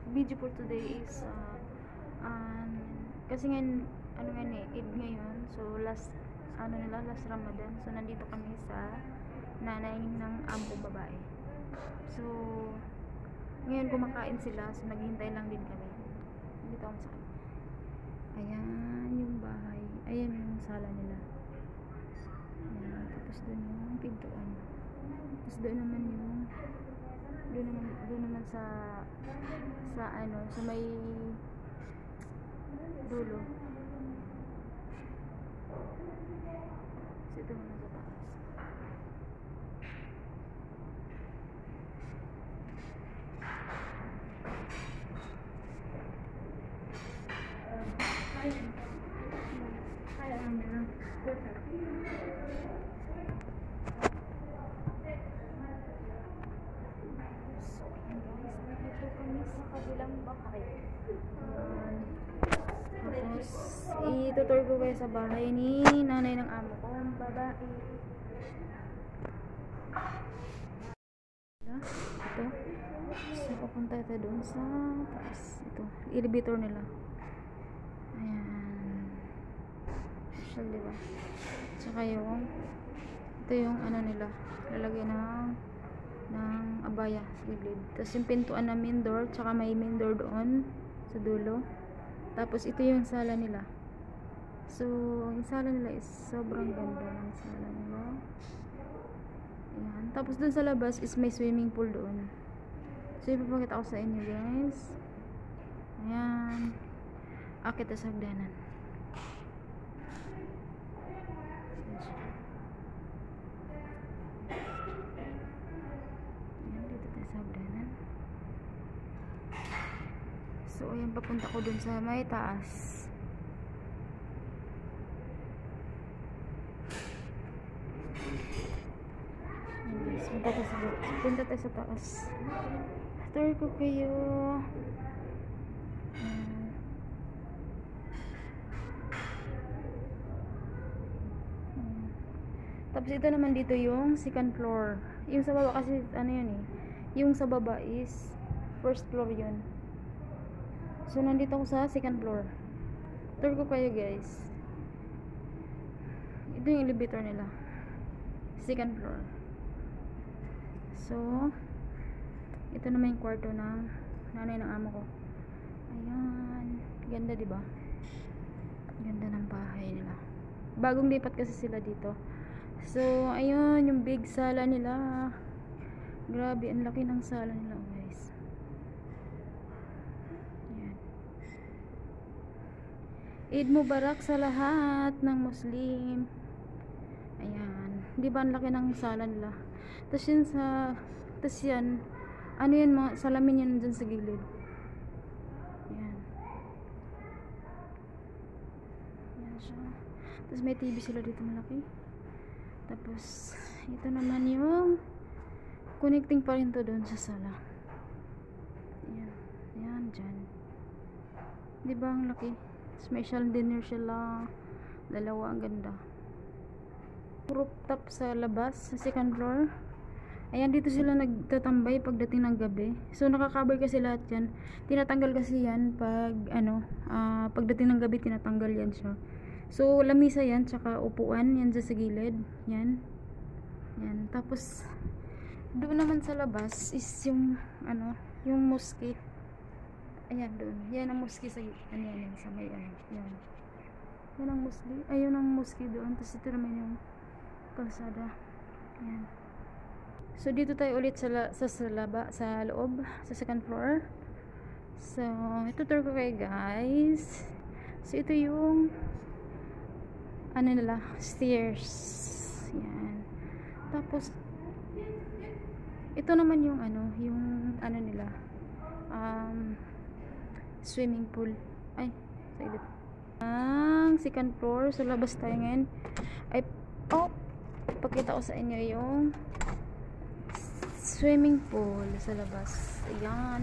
video for today is kasi nga ano nga Eid ngayon, so last Ramadan, so nandito kami sa nanay ng amo ko babae. So ngayon kumakain sila, so naghihintay lang din kami. Dito ako sa ayan yung bahay, ayan yung sala nila, ayan, tapos doon yung pintuan, tapos doon naman sa may dulo. So ito naman sa taas. Tapos itutur ko kayo sa bahay ni nanay ng amo ko, babae. Ito. So papunta ito doon sa taas. Ito, elevator nila. Ayan. Social, diba? Tsaka yung ito yung ano nila, lalagay ng abaya sa gilid. Tapos yung pintuan na main door, tsaka may main door doon sa dulo. Tapos ito yung sala nila. So yung sala nila is sobrang ganda ng sala nila. Ayan. Tapos dun sa labas is may swimming pool doon. So ipapakita ko sa inyo, guys. Ayan. Akit sa hagdanan. So ayan, papunta ko dun sa may taas. Punta tayo sa taas. Tour ko kayo. Tapos ito naman dito yung second floor. Yung sa baba kasi ano yun eh. Yung sa baba is first floor yun. So nandito ako sa second floor. Tour ko kayo, guys. Ito yung elevator nila. Second floor. So ito naman yung kwarto ng nanay ng amo ko. Ayan. Ganda, diba? Ganda ng bahay nila. Bagong lipat kasi sila dito. So ayun yung big sala nila. Grabe, ang laki ng sala nila, guys. Ayan. Eid Mubarak sa lahat ng Muslim. Ayan. Di ba ang laki ng sala nila? Tapos yun yan, ano yun, mga salamin yun dyan sa gilid. Ayan. Ayan siya. Tapos may TV sila dito malaki. Tapos ito naman yung connecting pa rin to doon sa sala. Ayan. Ayan, dyan. Diba ang laki? Special dinner sila. Dalawa, ang ganda. Rooftop sa labas, sa second floor. Ayan, dito sila nagtatambay pagdating ng gabi. So nakakabar kasi lahat yan. Tinatanggal kasi yan pag pagdating ng gabi, tinatanggal yan siya. So lamisa yan, tsaka upuan yan dyan sa gilid. Yan. Yan. Tapos doon naman sa labas is yung yung mosque. Ayan, doon. Yan ang mosque sa yan sa may yan. Yan ang mosque. Ayun ang mosque doon. Tapos ito naman yung kalsada. Yan. So dito tayo ulit sa loob, sa second floor. So ito tour ko kayo, guys. So ito yung nila, stairs. Yan. Tapos ito naman yung nila, swimming pool. Ay, sa ilit. Ang second floor. So labas tayo ngayon. Ay, pakita ko sa inyo yung swimming pool sa labas. Ayan.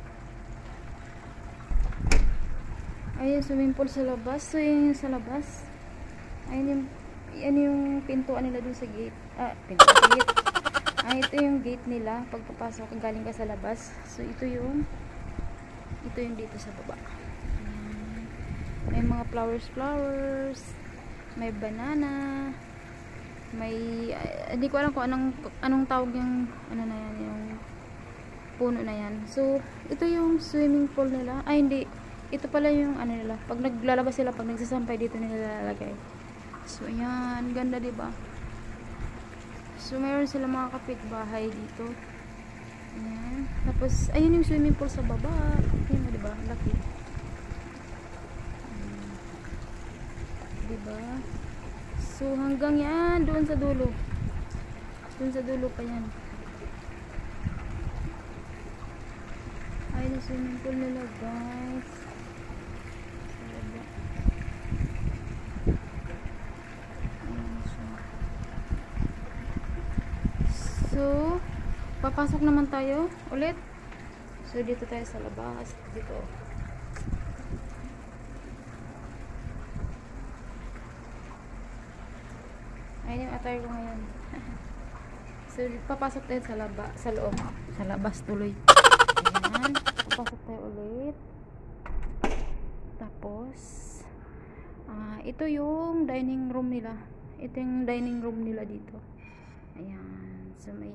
Ayan, swimming pool sa labas. So yun yung sa labas. Ayan yung pintuan nila dun sa gate. Gate. Ito yung gate nila pagpapasok galing ka sa labas. So ito yung Ito yung dito sa baba. Ayan. May mga flowers, may banana, may hindi ko alam kung anong tawag yung ano na yan, yung puno na yan. So ito yung swimming pool nila. Ay hindi, ito pala yung ano nila, pag naglalabas sila, pag nagsasampay dito nila lalagay. So ayan, ganda diba? So mayroon sila mga kapitbahay dito. Ayan. Tapos ayun yung swimming pool sa baba. Ayan mo diba, laki. Diba? So hanggang yan doon sa dulo. Doon sa dulo pa yan. Ayun yung swimming pool nila, guys. So papasok naman tayo ulit. So dito tayo sa labas. Dito. Ayun yung attire ko ngayon. So papasok tayo sa loob. Sa labas tuloy. Ayan. Papasok tayo ulit. Tapos ito yung dining room nila. Ito yung dining room nila dito. Ayan. So may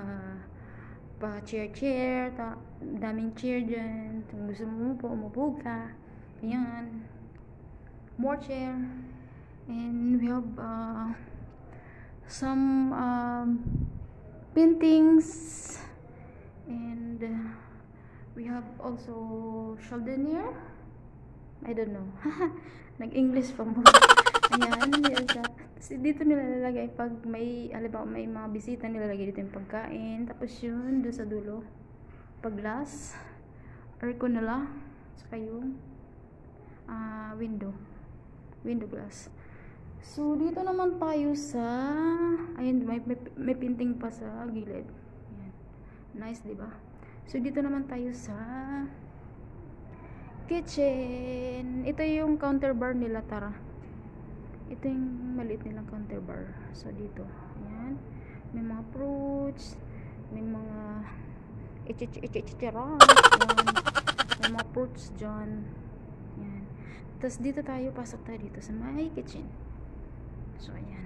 chair, daming chair dyan. Kung gusto mo umupo ka. Ayan. More chair. And we have some paintings. And we have also chandelier. I don't know. Nag-English pa mo. Ayan, yun siya. Kasi dito nilalagay pag may, halimbawa may mga bisita, nilalagay dito yung pagkain. Tapos yun, doon sa dulo. Pag glass, aircon nila. Saka yung window glass. So, dito naman tayo sa, ayun, may painting pa sa gilid. Ayan. Nice, diba? So, dito naman tayo sa kitchen. Ito yung counter bar nila, tara. Ito yung maliit nilang counter bar. So dito, ayan, may mga fruits, may mga ichichichichichiran, may mga fruits dyan. Ayan. Tapos dito tayo, pasok tayo dito sa my kitchen. So ayan.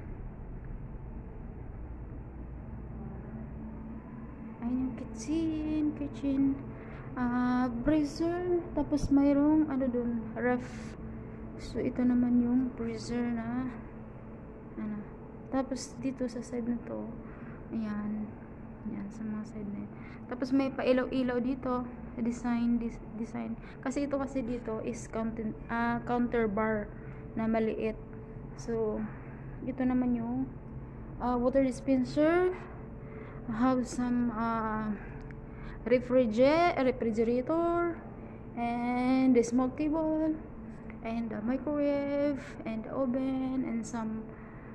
Ayan yung kitchen. Freezer, tapos mayroong ano dun, ref. So ito naman yung freezer na ano. Tapos dito sa side na to, ayan, sa mga side na yun. Tapos may pailaw-ilaw dito, design. Kasi ito kasi dito is counter bar na maliit. So ito naman yung water dispenser. Have some refrigerator and the smoke table and the microwave and the oven and some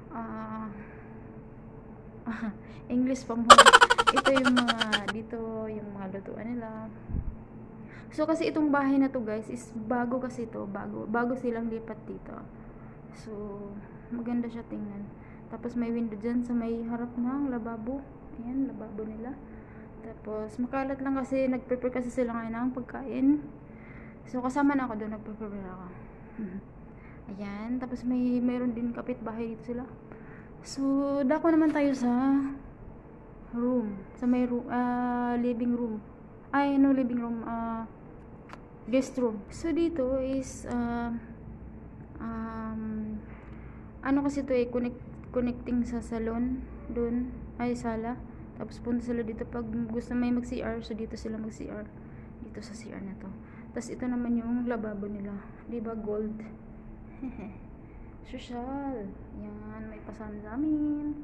English pa mo. Ito yung mga dito yung mga lutuan nila. So kasi itong bahay na to, guys, is bago kasi ito, bago silang lipat dito. So maganda siya tingnan. Tapos may window dyan sa may harap ng lababo. Ayan, lababo nila. Tapos makalat lang kasi nagprepare kasi sila ngayon ng pagkain. So kasama na ako doon, nagprepare ako. Ayan, tapos mayroon din kapitbahay dito sila. So dako naman tayo sa room, sa may room, living room. Ay, no, living room, guest room. So dito is ano kasi to connecting sa salon doon, ay sala. Tapos punta sila dito pag gusto may mag-CR, so dito sila mag-CR. Dito sa CR na to. Tapos ito naman yung lababo nila. 'Di ba gold? Social. Yan, may pasan sa amin.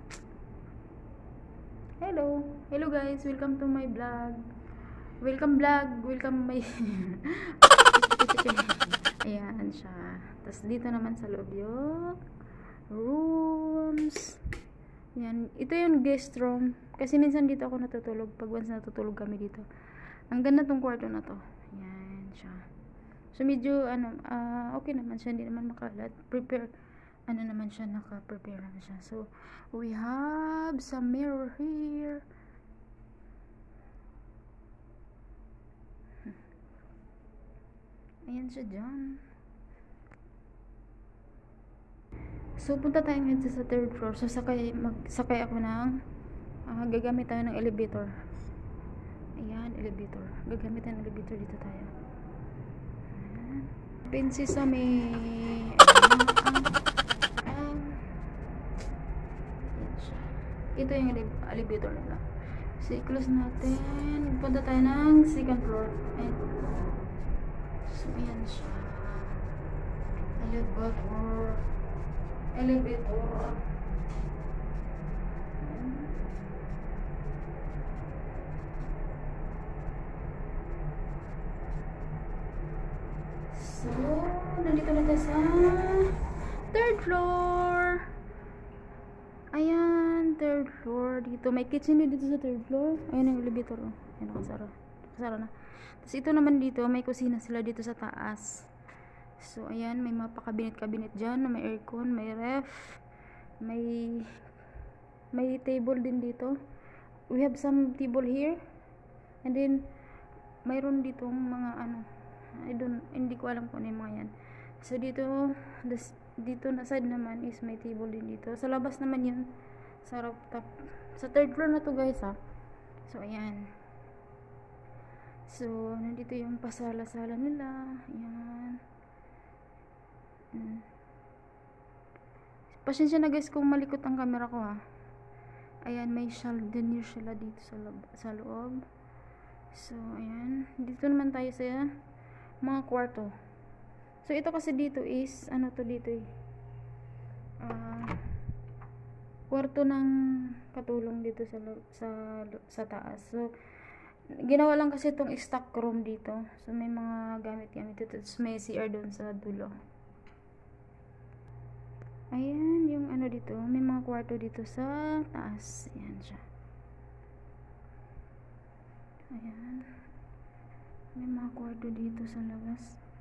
Hello. Hello guys, welcome to my vlog. Welcome my ayan siya. Tapos dito naman sa loob yung rooms. Yan, ito yung guest room. Kasi minsan dito ako natutulog pag once natutulog kami dito. Ang ganda tong kwarto na to. Yan siya. So medyo okay naman siya, hindi naman makalat. Naman siya, naka-prepare na siya. So we have some mirror here. Ayan siya dyan. So, punta tayo ngayon sa third floor. So, sakay ako ng gagamit tayo ng elevator. Ayan, elevator. Gagamit tayo ng elevator. Dito tayo. Ayan. Pinsi sa may ayan siya. Ito yung elevator nila. So, i-close natin. Punta tayo ng second floor. Ayan. So, ayan siya. Elevator. So, nandito na tayo sa third floor. Ayan, third floor. Dito, may kitchen din dito sa third floor. Ayan ang elevator. Oh. Ayan, nakasara. Nakasara na. Tapos ito naman dito, may kusina sila dito sa taas. So, ayan, may mga pakabinet-kabinet dyan, may aircon, may ref, may table din dito. We have some table here. And then, mayroon ditong mga hindi ko alam kung ano yung mga yan. So, dito na side naman is may table din dito. Sa labas naman yun, sa rooftop. Sa third floor na to guys ha. So, ayan. So, nandito yung pasala-sala nila. Ayan. Pasensya na guys kung malikot ang camera ko ha. Ayan, may chandelier sila dito sa loob. So, ayan. Dito naman tayo sa mga kwarto. So, ito kasi dito is, kwarto ng katulong dito sa taas. So, ginawa lang kasi itong stock room dito. So, may mga gamit-gamit dito. Tapos, may CR doon sa dulo. Ayan, yung dito. May mga kwarto dito sa taas. Ayan siya. Ayan. May mga kwarto dito sa labas.